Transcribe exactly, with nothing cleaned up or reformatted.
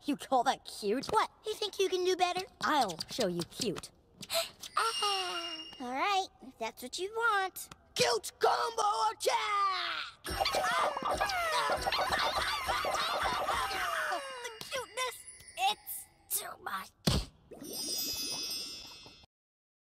You call that cute? What, you think you can do better? I'll show you cute. Ah, all right, if that's what you want. Cute combo attack!